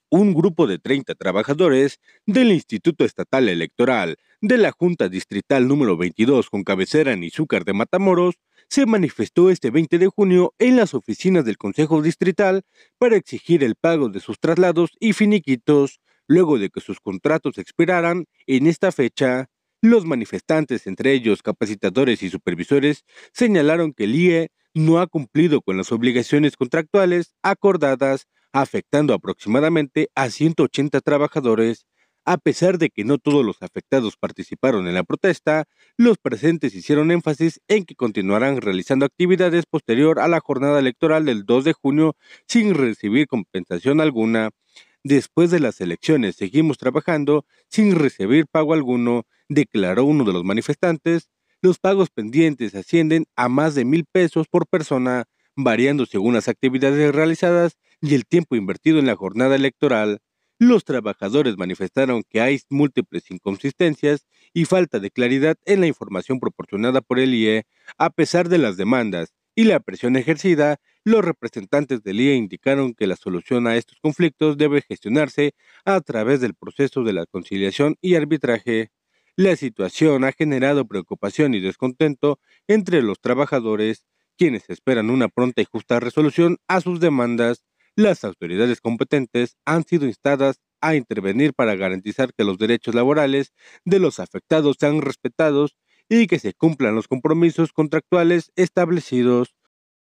un grupo de 30 trabajadores del Instituto Estatal Electoral de la Junta Distrital número 22 con cabecera en Izúcar de Matamoros se manifestó este 20 de junio en las oficinas del Consejo Distrital para exigir el pago de sus traslados y finiquitos luego de que sus contratos expiraran en esta fecha. Los manifestantes, entre ellos capacitadores y supervisores, señalaron que el IE no ha cumplido con las obligaciones contractuales acordadas, afectando aproximadamente a 180 trabajadores. A pesar de que no todos los afectados participaron en la protesta, los presentes hicieron énfasis en que continuarán realizando actividades posterior a la jornada electoral del 2 de junio sin recibir compensación alguna. Después de las elecciones seguimos trabajando sin recibir pago alguno, declaró uno de los manifestantes. Los pagos pendientes ascienden a más de 1,000 pesos por persona, variando según las actividades realizadas y el tiempo invertido en la jornada electoral. Los trabajadores manifestaron que hay múltiples inconsistencias y falta de claridad en la información proporcionada por el IE. A pesar de las demandas y la presión ejercida, los representantes del IE indicaron que la solución a estos conflictos debe gestionarse a través del proceso de la conciliación y arbitraje. La situación ha generado preocupación y descontento entre los trabajadores, quienes esperan una pronta y justa resolución a sus demandas. Las autoridades competentes han sido instadas a intervenir para garantizar que los derechos laborales de los afectados sean respetados y que se cumplan los compromisos contractuales establecidos.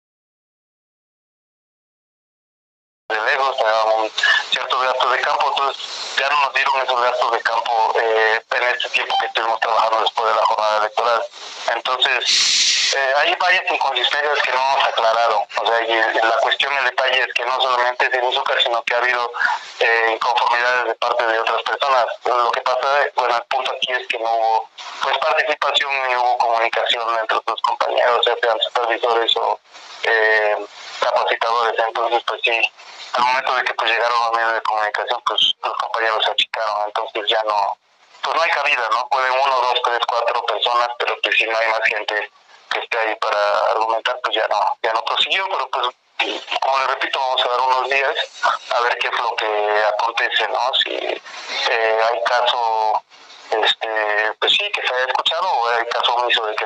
De lejos, un ciertos gastos de campo, entonces ya no nos dieron esos gastos de campo en este tiempo que estuvimos trabajando después de la jornada electoral. Entonces, hay varias inconsistencias que no nos aclararon, o sea, y la cuestión, el detalle es que no solamente es en Izúcar, sino que ha habido inconformidades de parte de otras personas. Lo que pasa, bueno, el punto aquí es que no hubo pues participación ni hubo comunicación entre los compañeros, sean supervisores o capacitadores. Entonces, pues sí, al momento de que pues llegaron los medios de comunicación, pues los compañeros se achicaron, entonces ya no, pues no hay cabida, ¿no? Pueden 1, 2, 3, 4 personas, pero pues si no hay más gente que esté ahí para argumentar, pues ya no prosiguió, pero pues como le repito, vamos a dar unos días a ver qué es lo que acontece, ¿no? Si hay caso, pues sí, que se haya escuchado, o hay caso omiso de que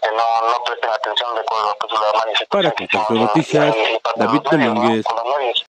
no presten atención de acuerdo a pues, la manifestación. Para Contexto Noticias, David Domínguez.